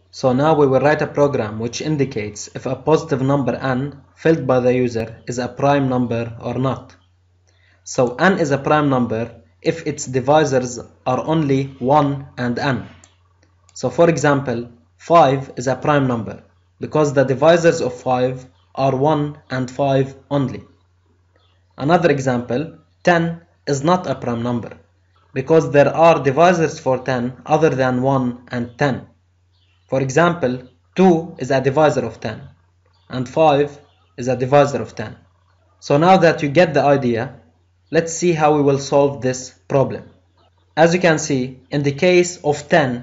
So now we will write a program which indicates if a positive number n filled by the user is a prime number or not. So n is a prime number if its divisors are only 1 and n. So for example, 5 is a prime number because the divisors of 5 are 1 and 5 only. Another example, 10 is not a prime number because there are divisors for 10 other than 1 and 10. For example, 2 is a divisor of 10 and 5 is a divisor of 10. So now that you get the idea, let's see how we will solve this problem. As you can see, in the case of 10,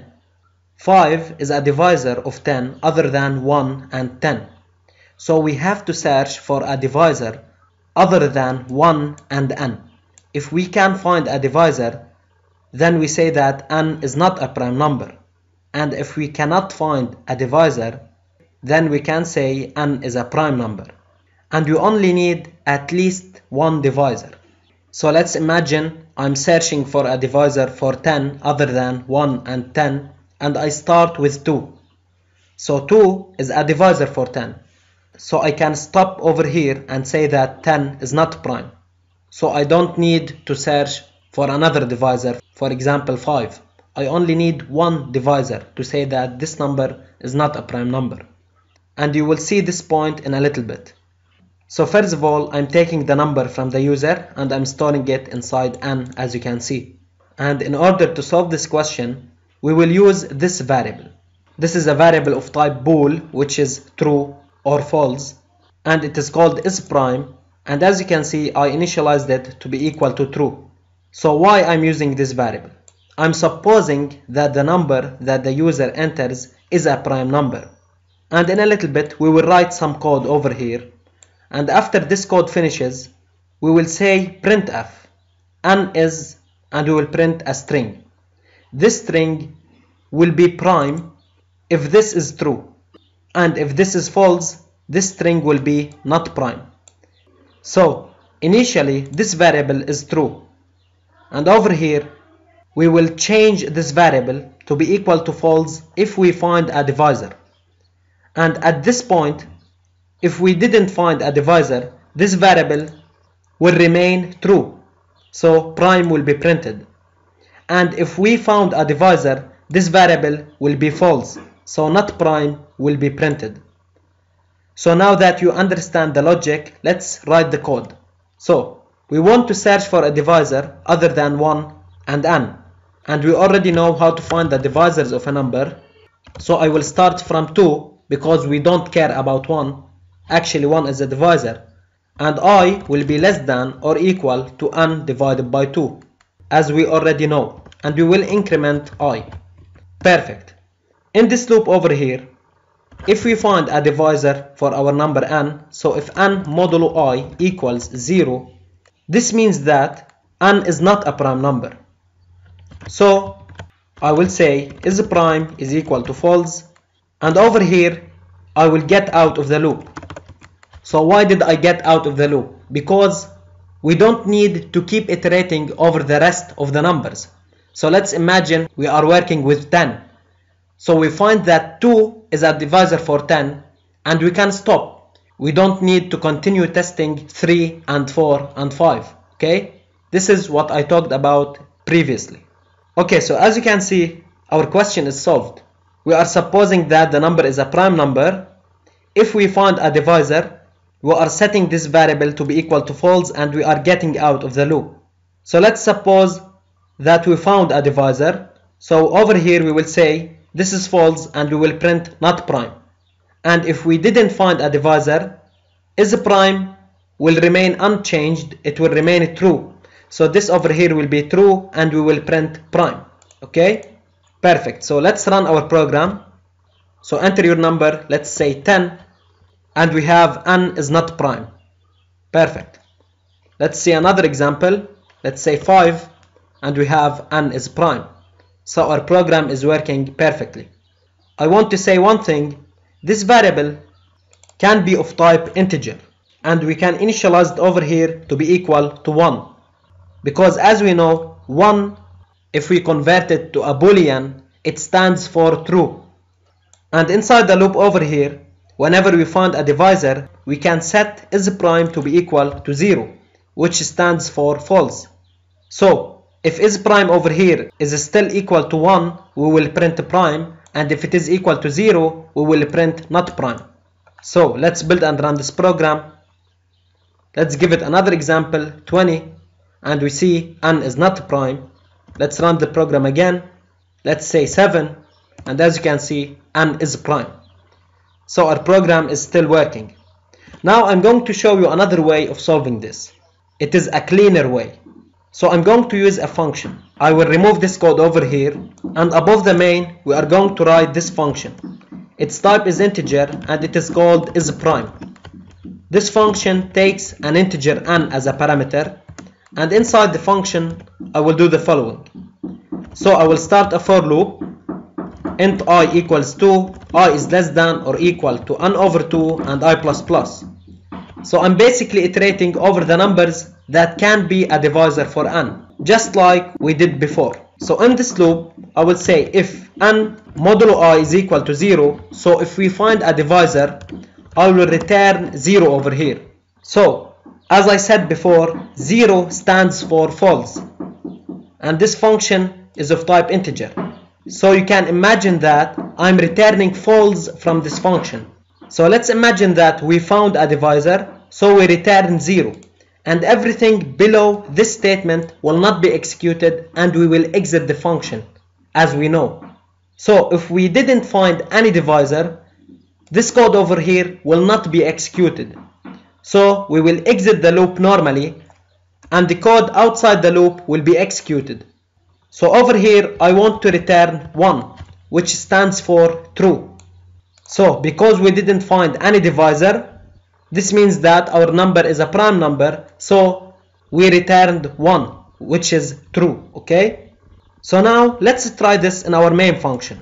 5 is a divisor of 10 other than 1 and 10. So we have to search for a divisor other than 1 and n. If we can find a divisor, then we say that n is not a prime number. And if we cannot find a divisor, then we can say n is a prime number. And you only need at least one divisor. So let's imagine I'm searching for a divisor for 10 other than 1 and 10, and I start with 2. So 2 is a divisor for 10. So I can stop over here and say that 10 is not prime. So I don't need to search for another divisor, for example 5. I only need one divisor to say that this number is not a prime number. And you will see this point in a little bit. So first of all, I'm taking the number from the user and I'm storing it inside n, as you can see. And in order to solve this question, we will use this variable. This is a variable of type bool, which is true or false, and it is called is prime. And as you can see, I initialized it to be equal to true. So why I'm using this variable? I'm supposing that the number that the user enters is a prime number. And in a little bit, we will write some code over here. And after this code finishes, we will say printf n is, and we will print a string. This string will be prime if this is true. And if this is false, this string will be not prime. So initially, this variable is true. And over here, we will change this variable to be equal to false if we find a divisor. And at this point, if we didn't find a divisor, this variable will remain true. So prime will be printed. And if we found a divisor, this variable will be false. So not prime will be printed. So now that you understand the logic, let's write the code. So we want to search for a divisor other than 1 and n. And we already know how to find the divisors of a number. So I will start from 2 because we don't care about 1. Actually 1 is a divisor. And I will be less than or equal to n divided by 2, as we already know. And we will increment I. Perfect. In this loop over here, if we find a divisor for our number n, so if n modulo I equals 0, this means that n is not a prime number. So I will say is prime is equal to false, and over here I will get out of the loop. So why did I get out of the loop? Because we don't need to keep iterating over the rest of the numbers. So let's imagine we are working with 10. So we find that 2 is a divisor for 10 and we can stop. We don't need to continue testing 3 and 4 and 5. Okay? This is what I talked about previously. Okay, so as you can see, our question is solved. We are supposing that the number is a prime number. If we find a divisor, we are setting this variable to be equal to false and we are getting out of the loop. So let's suppose that we found a divisor. So over here we will say this is false and we will print not prime. And if we didn't find a divisor, is prime will remain unchanged, it will remain true. So this over here will be true and we will print prime. Okay, perfect. So let's run our program. So enter your number, let's say 10, and we have n is not prime. Perfect. Let's see another example. Let's say 5 and we have n is prime. So our program is working perfectly. I want to say one thing. This variable can be of type integer and we can initialize it over here to be equal to 1. Because as we know, 1, if we convert it to a boolean, it stands for true. And inside the loop over here, whenever we find a divisor, we can set is prime to be equal to 0, which stands for false. So if is prime over here is still equal to 1, we will print prime, and if it is equal to 0, we will print not prime. So let's build and run this program. Let's give it another example, 20, and we see n is not prime. Let's run the program again. Let's say 7, and as you can see, n is prime. So our program is still working. Now I'm going to show you another way of solving this. It is a cleaner way. So I'm going to use a function. I will remove this code over here, and above the main we are going to write this function. Its type is integer and it is called is prime. This function takes an integer n as a parameter, and inside the function I will do the following. So I will start a for loop. Int I equals 2, I is less than or equal to n over 2 and I plus plus. So I'm basically iterating over the numbers that can be a divisor for n, just like we did before. So in this loop, I will say if n modulo I is equal to 0, so if we find a divisor, I will return 0 over here. So as I said before, 0 stands for false, and this function is of type integer. So you can imagine that I'm returning false from this function. So let's imagine that we found a divisor, so we return 0, and everything below this statement will not be executed, and we will exit the function, as we know. So if we didn't find any divisor, this code over here will not be executed. So we will exit the loop normally, and the code outside the loop will be executed. So over here I want to return 1, which stands for true. So because we didn't find any divisor, this means that our number is a prime number, so we returned 1, which is true. Okay, so now let's try this in our main function.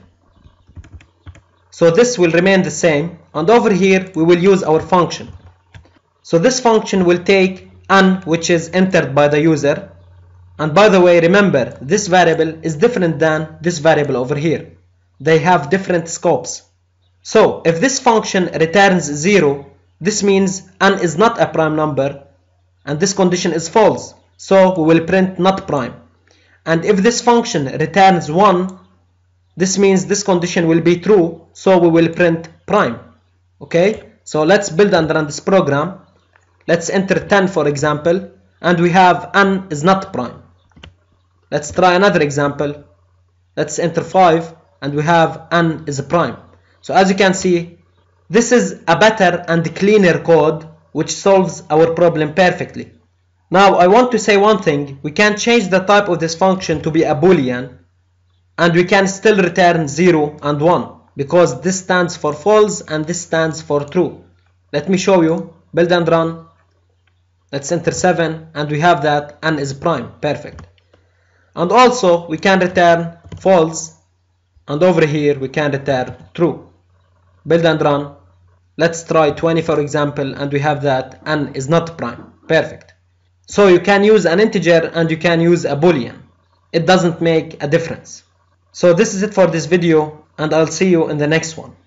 So this will remain the same, and over here we will use our function. So this function will take n, which is entered by the user. And by the way, remember, this variable is different than this variable over here. They have different scopes. So if this function returns 0, this means n is not a prime number, and this condition is false, so we will print not prime. And if this function returns 1, this means this condition will be true, so we will print prime. Okay, so let's build and run this program. Let's enter 10 for example, and we have n is not prime. Let's try another example. Let's enter 5, and we have n is prime. So as you can see, this is a better and cleaner code which solves our problem perfectly. Now I want to say one thing. We can change the type of this function to be a boolean, and we can still return 0 and 1, because this stands for false and this stands for true. Let me show you. Build and run. Let's enter 7, and we have that n is prime. Perfect. And also we can return false, and over here we can return true. Build and run. Let's try 20 for example, and we have that n is not prime. Perfect. So you can use an integer and you can use a boolean. It doesn't make a difference. So this is it for this video, and I'll see you in the next one.